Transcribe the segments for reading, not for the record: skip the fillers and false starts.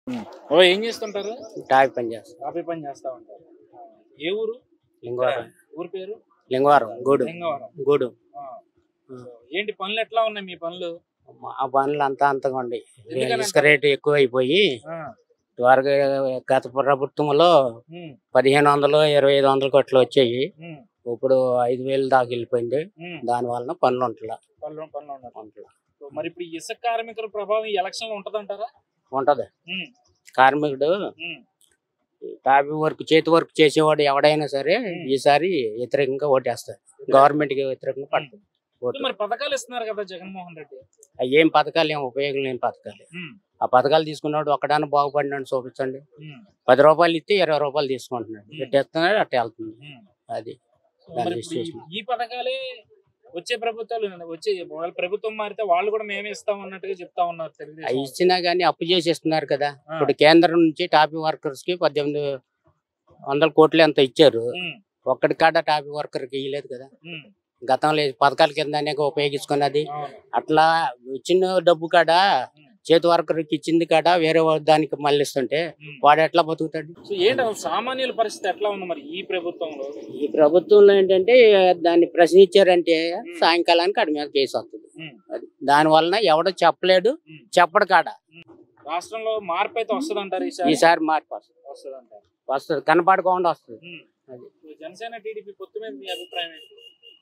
ఓ ఏం చేస్తుంటారు? టాపీ పని చేస్తాం. కాపీ పని చేస్తా ఉంటారు. ఏ ఊరు? లింగవరం. ఊరి పేరు? లింగవరం గూడు. లింగవరం. గూడు. ఆ. ఏంటి పనులు ఎట్లా ఉన్నాయి మీ పనులు? ఆ పనులు అంతగా ఉన్నాయి. ఎందుకని ఇసుక రేటు ఎక్కువ అయిపోయి త్వరగా గత ప్రభుత్వంలో 1500 2500 కోట్లు వచ్చాయి. ఇప్పుడు 5000 దాకా వెళ్ళిపోయింది. దాని వలన పనులు ఉంటలా. మరి ఇప్పుడు ఇసుక కార్మికుల ప్రభావం ఈ ఎలక్షన్ లో ఉంటదంటారా? ఉంటది. కార్మికుడు టాపీ వర్క్ చేతి వర్క్ చేసేవాడు ఎవడైనా సరే ఈసారి వ్యతిరేకంగా ఓటేస్తారు. గవర్నమెంట్ కి వ్యతిరేకంగా పడుతుంది. మరి పథకాలు ఇస్తున్నారు కదా జగన్మోహన్ రెడ్డి. ఏం పథకాలు ఏం ఉపయోగం లేని పథకాలు. ఆ పథకాలు తీసుకున్నాడు ఒకడాన బాగుపడినాడు చూపించండి. 10 రూపాయలు ఇస్తే 20 రూపాయలు తీసుకుంటున్నాడు. ఎట్టేస్తున్నాడు అట్ట వెళ్తుంది. అది ఈ పథకాలే వచ్చే ప్రభుత్వాలు వచ్చే ప్రభుత్వం మారితే వాళ్ళు కూడా మేమే ఇస్తాం అన్నట్టుగా చెప్తా ఉన్నారు. ఇచ్చినా గానీ అప్పు చేసి ఇస్తున్నారు కదా. ఇప్పుడు కేంద్రం నుంచి టాపీ వర్కర్స్ కి 1800 కోట్లు ఎంత ఇచ్చారు. ఒక్కడి కాడ టాపీ వర్కర్ కి ఇవ్వలేదు కదా. గతంలో పథకాల కింద అనేక ఉపయోగించుకున్నది. అట్లా ఇచ్చిన డబ్బు కాడ చేతి వర్కర్కి ఇచ్చింది కాడ వేరే దానికి మళ్ళిస్తుంటే వాడు ఎట్లా బతుకుతాడు? ఏంటి సామాన్యుల పరిస్థితి ఎట్లా ఉంది మరి ఈ ప్రభుత్వంలో? ఈ ప్రభుత్వంలో ఏంటంటే దాన్ని ప్రశ్నించారంటే సాయంకాలానికి అడి మీద కేసు వస్తుంది. దాని వలన ఎవడో చెప్పలేడు, చెప్పడు కాడ. రాష్ట్రంలో మార్పు అయితే వస్తుంది అంటారు. ఈసారి మార్పు వస్తుంది, కనపడకుండా వస్తుంది. జనసేన టీడీపీ పొత్తు మీద మీ అభిప్రాయం ఏంటి?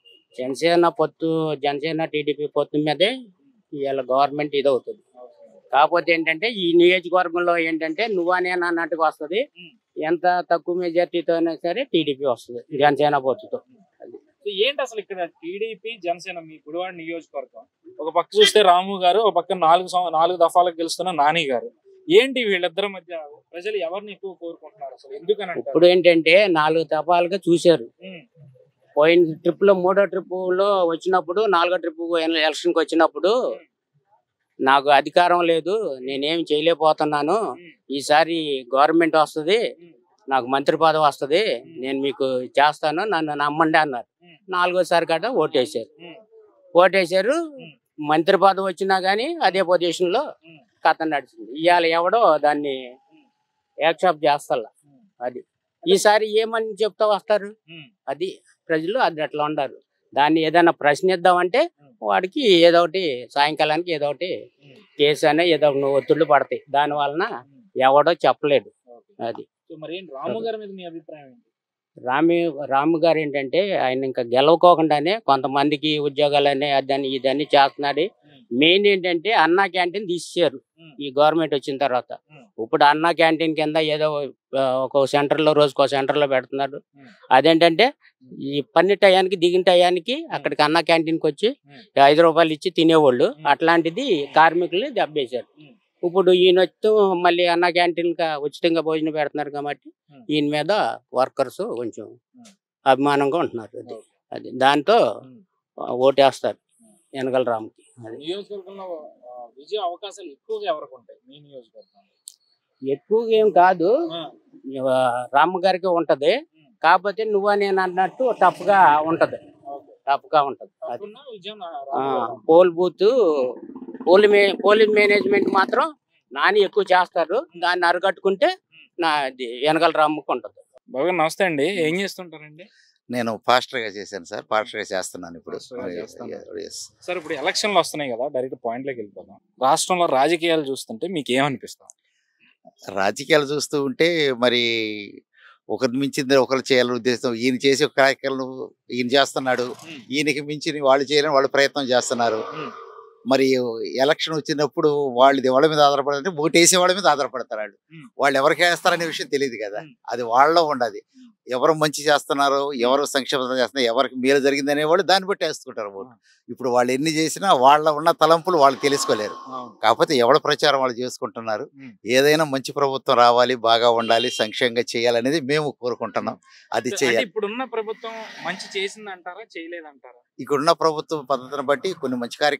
జనసేన టీడీపీ పొత్తు మీదే ఇవాళ గవర్నమెంట్ ఇది అవుతుంది. కాకపోతే ఏంటంటే ఈ నియోజకవర్గంలో ఏంటంటే నువ్వా నేను అన్నట్టుగా వస్తుంది. ఎంత తక్కువ మెజార్టీతో అయినా సరే టీడీపీ వస్తుంది జనసేన పొత్తుతో. ఏంటి అసలు ఇక్కడ టీడీపీ జనసేన మీ గుడివాడ నియోజకవర్గం ఒక పక్క చూస్తే రాము గారు, ఒక పక్క 4 దఫాలకు గెలుస్తున్న నాని గారు. ఏంటి వీళ్ళిద్దరి మధ్య ప్రజలు ఎవరిని ఎక్కువ కోరుకుంటున్నారు అసలు? ఎందుకని ఇప్పుడు ఏంటంటే 4 దఫాలుగా చూశారు. పోయిన ట్రిప్ లో 3వ ట్రిప్ లో వచ్చినప్పుడు 4వ ట్రిప్ ఎలక్షన్ కి వచ్చినప్పుడు నాకు అధికారం లేదు, నేనేం చేయలేకపోతున్నాను, ఈసారి గవర్నమెంట్ వస్తుంది, నాకు మంత్రి పదవి వస్తుంది, నేను మీకు చేస్తాను, నన్ను నమ్మండి అన్నారు. 4వసారి కాడ ఓటేశారు. మంత్రి పదవి వచ్చినా గానీ అదే పొజిషన్ లో కథ నడిచింది. ఇవాళ ఎవడో దాన్ని యాక్సెప్ట్ చేస్తా. అది ఈసారి ఏమని చెప్తా వస్తారు. అది ప్రజలు అది అట్లా ఉండరు. దాన్ని ఏదైనా ప్రశ్నిద్దామంటే వాడికి ఏదో ఒకటి సాయంకాలానికి ఏదో ఒకటి కేసు అనే ఏదో ఒకటి ఒత్తిళ్లు పడతాయి. దాని వలన ఎవడో చెప్పలేడు. అది రాము గారు ఏంటంటే ఆయన ఇంకా గెలవకోకుండానే కొంతమందికి ఉద్యోగాలని అదని ఇదని చేస్తున్నాడు. మెయిన్ ఏంటంటే అన్నా క్యాంటీన్ తీసేశారు ఈ గవర్నమెంట్ వచ్చిన తర్వాత. ఇప్పుడు అన్నా క్యాంటీన్ కింద ఏదో ఒక సెంటర్ లో రోజుకో సెంటర్ లో పెడుతున్నారు. అదేంటంటే ఈ పని టయానికి దిగిన టయానికి అక్కడికి అన్నా క్యాంటీన్కి వచ్చి 5 రూపాయలు ఇచ్చి తినేవాళ్ళు. అట్లాంటిది కార్మికుల్ని దెబ్బేశారు. ఇప్పుడు ఈయన వచ్చి మళ్ళీ అన్నా క్యాంటీన్ ఉచితంగా భోజనం పెడుతున్నారు కాబట్టి ఈయన మీద వర్కర్స్ కొంచెం అభిమానంగా ఉంటున్నారు. అది దాంతో ఓటేస్తారు యనగల రాముకి. నియోజకవర్గంలో విజయ అవకాశాలు ఎక్కువగా ఎవరికి ఉంటాయి మీ నియోజకవర్గంలో? ఎక్కువగా ఏం కాదు, రాము గారికి ఉంటది. కాకపోతే నువ్వా నేను అన్నట్టు టఫ్గా ఉంటది. పోలింగ్ మేనేజ్మెంట్ మాత్రం నాని ఎక్కువ చేస్తారు. దాన్ని అరగట్టుకుంటే యనగల రాముకి ఉంటది. బాగా నమస్తే అండి, ఏం చేస్తుంటారండి? నేను పాస్టర్ గా చేశాను సార్, పాస్టర్ గా చేస్తున్నాను ఇప్పుడు. సార్ ఇప్పుడు ఎలక్షన్లు వస్తున్నాయి కదా, డైరెక్ట్ పాయింట్ లోకి వెళ్ళిపోదాం. రాష్ట్రంలో రాజకీయాలు చూస్తుంటే మీకు ఏమనిపిస్తుంది? రాజకీయాలు చూస్తూ ఉంటే మరి ఒకరిని మించింది ఒకరు చేయాలని ఉద్దేశం. ఈయన చేసే కార్యక్రమాలు ఈయన చేస్తున్నాడు, ఈయనకి మించి వాళ్ళు చేయాలని వాళ్ళు ప్రయత్నం చేస్తున్నారు. మరి ఎలక్షన్ వచ్చినప్పుడు వాళ్ళ మీద ఆధారపడాలంటే ఓటేసే వాళ్ళ మీద ఆధారపడతారు. వాళ్ళు ఎవరికి వేస్తారనే విషయం తెలియదు కదా, అది వాళ్ళలో ఉండదు. ఎవరు మంచి చేస్తున్నారో, ఎవరు సంక్షేమం చేస్తున్నారు, ఎవరికి మేలు జరిగింది అనేవాళ్ళు దాన్ని బట్టి వేసుకుంటారు ఓటు. ఇప్పుడు వాళ్ళు ఎన్ని చేసినా వాళ్ళ ఉన్న తలంపులు వాళ్ళు తెలుసుకోలేరు. కాకపోతే ఎవడ ప్రచారం వాళ్ళు చేసుకుంటున్నారు. ఏదైనా మంచి ప్రభుత్వం రావాలి, బాగా ఉండాలి, సంక్షేమంగా చేయాలనేది మేము కోరుకుంటున్నాం. అది చేయాలి. ఇప్పుడున్న ప్రభుత్వం మంచి చేసిందంటారా, చేయలేదంటారా? ఇక్కడున్న ప్రభుత్వం పద్ధతిని బట్టి కొన్ని మంచి కార్యక్రమాలే చేసింది.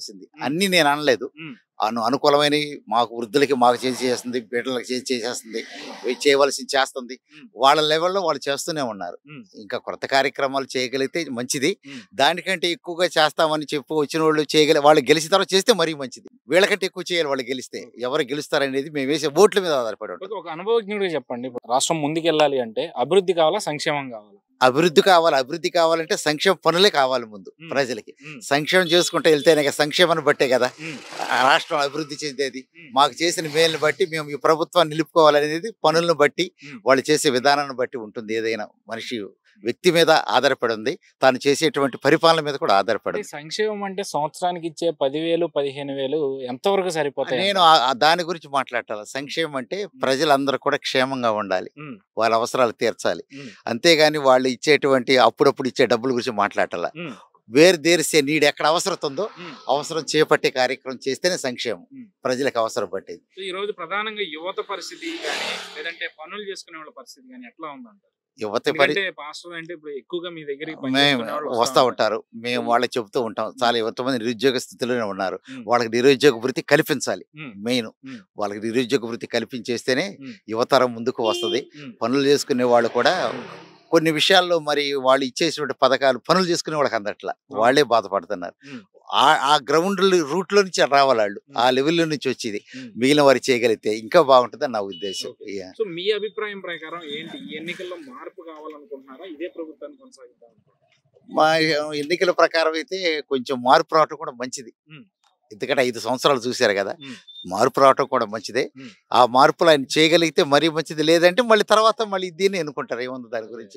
చేసింది. అన్ని నేను అనలేదు. అనుకూలమైన మాకు వృద్ధులకి మాకు చేసేస్తుంది, బిడ్డలకు చేసేస్తుంది, చేయవలసింది చేస్తుంది. వాళ్ళ లెవెల్లో వాళ్ళు చేస్తూనే ఉన్నారు. ఇంకా కొత్త కార్యక్రమాలు చేయగలిగితే మంచిది. దానికంటే ఎక్కువగా చేస్తామని చెప్పి వచ్చిన వాళ్ళు వాళ్ళు గెలిచిన తర్వాత చేస్తే మరీ మంచిది. వీళ్ళకంటే ఎక్కువ చేయాలి వాళ్ళు గెలిస్తే. ఎవరు గెలుస్తారనేది మేము వేసే ఓట్ల మీద ఆధారపడి ఉంటుంది. ఒక అనుభవజ్ఞుడిగా చెప్పండి, రాష్ట్రం ముందుకెళ్ళాలి అంటే అభివృద్ధి కావాలా, సంక్షేమం కావాలా? అభివృద్ధి కావాలంటే సంక్షేమ పనులే కావాలి ముందు ప్రజలకి. సంక్షేమం చేసుకుంటూ వెళ్తేనే కదా, సంక్షేమాన్ని బట్టే కదా రాష్ట్రం అభివృద్ధి చెందేది. మాకు చేసిన మేలుని బట్టి మేము ఈ ప్రభుత్వాన్ని నిలుపుకోవాలనేది పనులను బట్టి, వాళ్ళు చేసే విధానాన్ని బట్టి ఉంటుంది. ఏదైనా మనిషి వ్యక్తి మీద ఆధారపడి ఉంది, తాను చేసేటువంటి పరిపాలన మీద కూడా ఆధారపడి. సంక్షేమం అంటే సంవత్సరానికి ఇచ్చే 10,000 15,000 ఎంతవరకు సరిపోతాయి? నేను దాని గురించి మాట్లాడాలి. సంక్షేమం అంటే ప్రజలందరూ కూడా క్షేమంగా ఉండాలి, వాళ్ళ అవసరాలు తీర్చాలి. అంతేగాని వాళ్ళు ఇచ్చేటువంటి అప్పుడప్పుడు ఇచ్చే డబ్బుల గురించి మాట్లాడాల. దేర్ నీడు ఎక్కడ అవసరం ఉందో అవసరం చేపట్టే కార్యక్రమం చేస్తేనే సంక్షేమం ప్రజలకు అవసరం పట్టేది. ఈ రోజు ప్రధానంగా యువత పరిస్థితి కానీ, లేదంటే పనులు చేసుకునే వాళ్ళ పరిస్థితి కానీ ఎట్లా ఉందంట? యువత పాస్టర్ అంటే ఇప్పుడు ఎక్కువగా మీ దగ్గరికి వస్తూ ఉంటారు. మేము వాళ్ళకి చెబుతూ ఉంటాం, చాలా ఎంతమంది నిరుద్యోగ స్థితిలోనే ఉన్నారు, వాళ్ళకి నిరుద్యోగ వృత్తి కల్పించాలి. మెయిన్ వాళ్ళకి నిరుద్యోగ వృత్తి కల్పించేస్తేనే యువతరం ముందుకు వస్తుంది. పనులు చేసుకునే వాళ్ళు కూడా కొన్ని విషయాల్లో మరి వాళ్ళు ఇచ్చేసినటువంటి పథకాలు పనులు చేసుకునే వాళ్ళకి అందట్లా, వాళ్ళే బాధపడుతున్నారు. ఆ గ్రౌండ్ రూట్ లో నుంచి రావాలి వాళ్ళు, ఆ లెవెల్లో నుంచి వచ్చేది మిగిలిన వారు చేయగలిగితే ఇంకా బాగుంటుందని నా ఉద్దేశం. సో మీ అభిప్రాయం ప్రకారం ఏంటి, ఈ ఎన్నికల్లో మార్పు కావాలనుకుంటున్నారా, ఇదే ప్రభుత్వాన్ని కొనసాగిద్దాం? మా ఎన్నికల ప్రకారం అయితే కొంచెం మార్పు రావటం కూడా మంచిది. ఎందుకంటే 5 సంవత్సరాలు చూశారు కదా, మార్పు రావటం కూడా మంచిదే. ఆ మార్పులు ఆయన చేయగలిగితే మరీ మంచిది, లేదంటే మళ్ళీ తర్వాత మళ్ళీ దీన్ని ఎన్నుకుంటారు. ఏముంది దాని గురించి.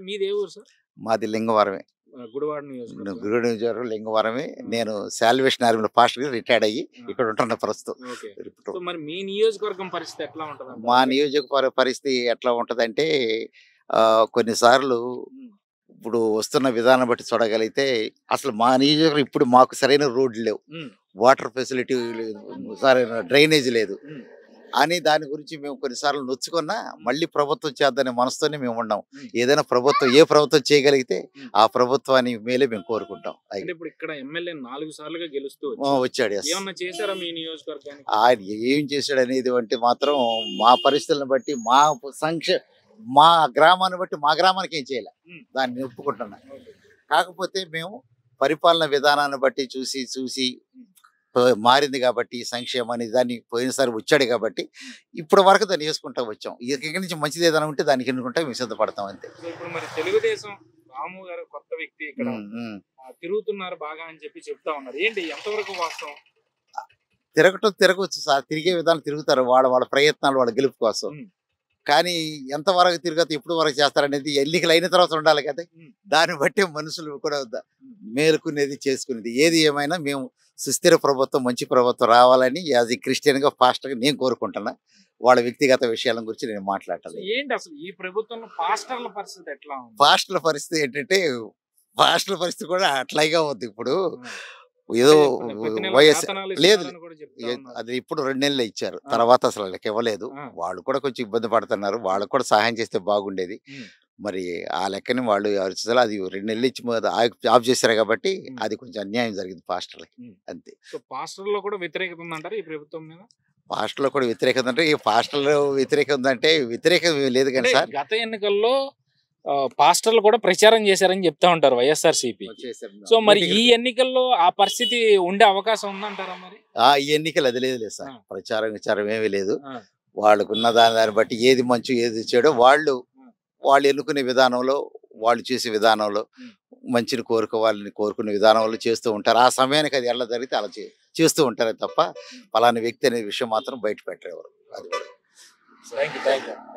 మాది లింగవరమే, గుడివాడ నియోజకవర్గం లింగవరమే. నేను సాల్వేషన్ ఆర్మీలో పాస్టర్ రిటైర్డ్ అయ్యి ఇక్కడ ఉంటున్న ప్రస్తుతం. మీ నియోజకవర్గం పరిస్థితి ఎట్లా ఉంటుంది? మా నియోజకవర్గ పరిస్థితి ఎట్లా ఉంటదంటే, కొన్నిసార్లు ఇప్పుడు వస్తున్న విధానం బట్టి చూడగలిగితే అసలు మా నియోజకవర్గం ఇప్పుడు మాకు సరైన రోడ్లు లేవు, వాటర్ ఫెసిలిటీ లేదు, సరైన డ్రైనేజ్ లేదు అని దాని గురించి మేము కొన్నిసార్లు నొచ్చుకున్నా మళ్ళీ ప్రభుత్వం చేద్దానే మనసుతోనే మేము ఉన్నాం. ఏదైనా ప్రభుత్వం ఏ ప్రభుత్వం చేయగలిగితే ఆ ప్రభుత్వాన్ని మేలే మేము కోరుకుంటాం. ఇప్పుడు ఇక్కడ ఎమ్మెల్యే 4 సార్లుగా గెలుస్తూ వచ్చాడు. చేశారా మీ నియోజకవర్గానికి? ఆయన ఏం చేశాడు అనేది అంటే మాత్రం మా పరిస్థితులను బట్టి మా గ్రామాన్ని బట్టి మా గ్రామానికి ఏం చేయాలి దాన్ని ఒప్పుకుంటున్నా. కాకపోతే మేము పరిపాలన విధానాన్ని బట్టి చూసి మారింది కాబట్టి సంక్షేమం అనేది దాన్ని పోయినసారి వచ్చాడు కాబట్టి ఇప్పుడు వరకు దాన్ని వేసుకుంటా వచ్చాం. ఇక్కడి నుంచి మంచిది ఏదైనా ఉంటే దానికి ఎన్నుకుంటా మేము సిద్ధపడతాం అంతే. ఇప్పుడు మరి తెలుగుదేశం రాము గారు కొత్త వ్యక్తి ఇక్కడ తిరుగుతున్నారు బాగా అని చెప్పి చెప్తా ఉన్నారు, ఏంటి ఎంతవరకు వాస్తవం? తిరగవచ్చు సార్, తిరిగే విధానం తిరుగుతారు, వాళ్ళ ప్రయత్నాలు వాళ్ళ గెలుపు కోసం. కానీ ఎంతవరకు తిరగదు ఎప్పుడు వరకు చేస్తారనేది ఎన్నికలు అయిన తర్వాత ఉండాలి కదా. దాన్ని బట్టి మనుషులు కూడా మేలుకునేది చేసుకునేది. ఏది ఏమైనా మేము సుస్థిర ప్రభుత్వం, మంచి ప్రభుత్వం రావాలని యాజ్ ఏ క్రిస్టియన్ గా పాస్టర్గా నేను కోరుకుంటున్నా. వాళ్ళ వ్యక్తిగత విషయాల గురించి నేను మాట్లాడాలి. ఏంటి అసలు ఈ ప్రభుత్వంలో పాస్టర్ల పరిస్థితి ఎట్లా ఉంది? పాస్టర్ల పరిస్థితి ఏంటంటే, పాస్టర్ల పరిస్థితి కూడా అట్లాగే ఉంది. ఇప్పుడు ఏదో లేదు, అది ఇప్పుడు 2 నెలలు ఇచ్చారు, తర్వాత అసలు వాళ్ళకి ఇవ్వలేదు. వాళ్ళు కూడా కొంచెం ఇబ్బంది పడుతున్నారు, వాళ్ళకు కూడా సహాయం చేస్తే బాగుండేది. మరి ఆ లెక్కని వాళ్ళు అరిచారు, అది 2 నెలలు ఇచ్చి ఆఫ్ చేశారు కాబట్టి అది కొంచెం అన్యాయం జరిగింది పాస్టర్లకి అంతే. పాస్టర్లో కూడా వ్యతిరేకత ఉందంటారు ఈ ప్రభుత్వం మీద? పాస్టర్లో కూడా వ్యతిరేకత అంటే, ఈ పాస్టర్లో వ్యతిరేకత ఉందంటే వ్యతిరేకత లేదు కానీ సార్, గత ఎన్నికల్లో పాస్టర్లు కూడా ప్రచారం చేశారని చెప్తా ఉంటారు వైఎస్ఆర్సీపీ. సో మరి ఈ ఎన్నికల్లో ఆ పరిస్థితి ఉండే అవకాశం ఉందంటారా? మరి ఈ ఎన్నికలు అది లేదు సార్, ప్రచారం ఏమీ లేదు. వాళ్ళకున్న దాన్ని బట్టి ఏది మంచి ఏది చెడో వాళ్ళు ఎన్నుకునే విధానంలో, వాళ్ళు చేసే విధానంలో మంచిని కోరుకునే విధానంలో చేస్తూ ఉంటారు. ఆ సమయానికి అది ఎలా జరిగితే అలా చేస్తూ ఉంటారే తప్ప పలానా వ్యక్తి అనే విషయం మాత్రం బయట పెట్టరు ఎవరు. అది